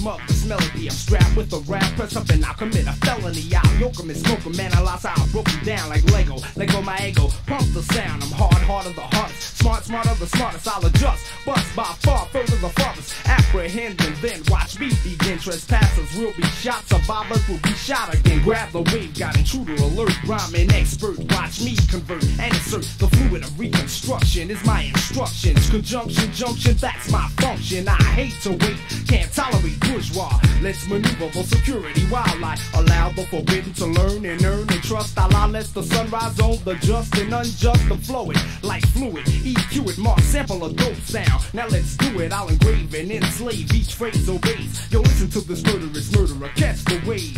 mug this melody. I'm strapped with a rap, press up and I'll commit a felony. I'll yoke 'em and smoke 'em, analyze how I broke 'em down like Lego. Let go my ego, pump the sound. I'm hard, hard of the hardest, smart, smarter the smartest. I'll adjust, bust by far, further the farthest. Apprehend and then watch me begin. Trespassers will be shot, survivors will be shot again. Grab the wave, got intruder alert, rhyming expert. Watch me convert and insert the fluid of reconstruction is my instructions. Conjunction, junction, that's my function. I hate to wait, can't tolerate bourgeois. Let's maneuver for security while I allow the forbidden to learn and earn and trust. Allah lets the sunrise on the just and unjust to flow it like fluid. EQ it, mark, sample a dope sound. Now let's do it, I'll engrave and enslave. Each phrase obeys. Yo, listen to this murderous murderer, catch the wave.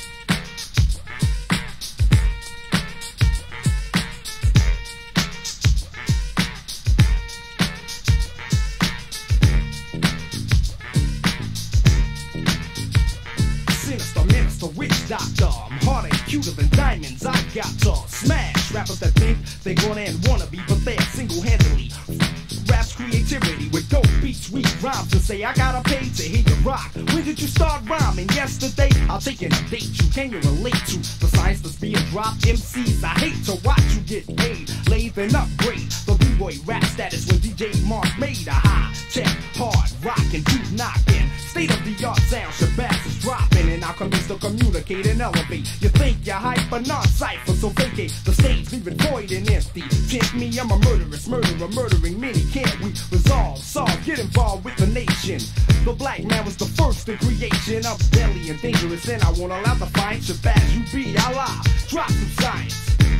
Sinister minister, witch doctor. I'm harder and cuter than diamonds. I got to smash rappers that think they gonna and wanna be, but they're single-handedly. Rap's creativity with dope beats, we rhyme to say I gotta pay to hear you rock. When did you start rhyming? Yesterday? I'll take an date you. Can you relate to the science that's being dropped? MCs, I hate to watch you get paid. Lathe and upgrade the B-boy rap status when DJ Mark made a high check, hard rockin', deep knockin'. State of the art sound, Shabazz is dropping, and I'll commence to communicate and elevate. You think you're hype, but not cipher, so vacate the stage, leave it void and empty. Tempt me, I'm a murderous murderer, murdering many. Can't we resolve, solve, get involved with the nation? The black man was the first in creation of deadly and dangerous, and I won't allow the fight. Shabazz, you be Allah, drop some science.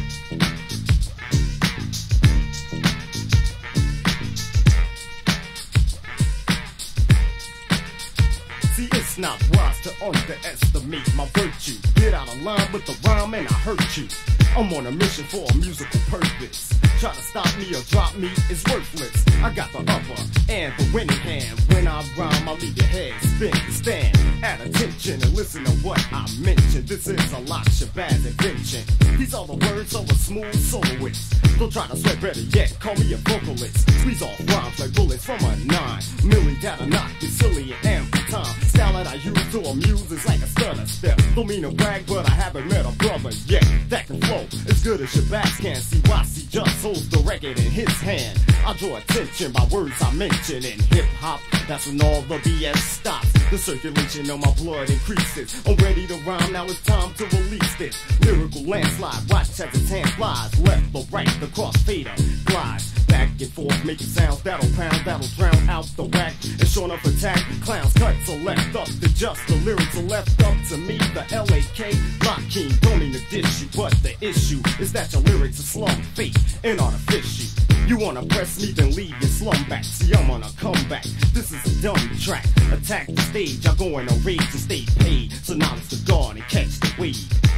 See, it's not wise to underestimate my virtue. Get out of line with the rhyme and I hurt you. I'm on a mission for a musical purpose. Try to stop me or drop me is worthless. I got the upper and the winning hand. When I rhyme, I'll leave your head spin. Stand at attention and listen to what I mention. This is a lot Shabazz invention. These are the words of a smooth soloist. Don't try to sweat, better yet, call me a vocalist. Squeeze off rhymes like bullets from a 9 milli that'll knock you silly and ample time. Style that I use to amuse is like a stutter step. Don't mean to brag, but I haven't met a brother yet that can flow as good as Shabazz can. See, YC just holds the record in his hand. I draw attention by words I mention in hip-hop. That's when all the BS stops. The circulation of my blood increases. I'm ready to rhyme, now it's time to release this lyrical landslide. Watch as its hand flies, left or right, the crossfader glides back and forth, making sounds that'll pound, that'll drown out the whack. And sure enough attack, clowns cuts are left up to just the lyrics are left up to me. The L.A.K. Lock King, don't mean to dish you, but the issue is that your lyrics are slum fake and artificial. You wanna press me, then leave your slum back. See, I'm on a comeback. This is a dumb track. Attack the stage, I go in a rage to stay paid. So now it's the guard and catch the wave.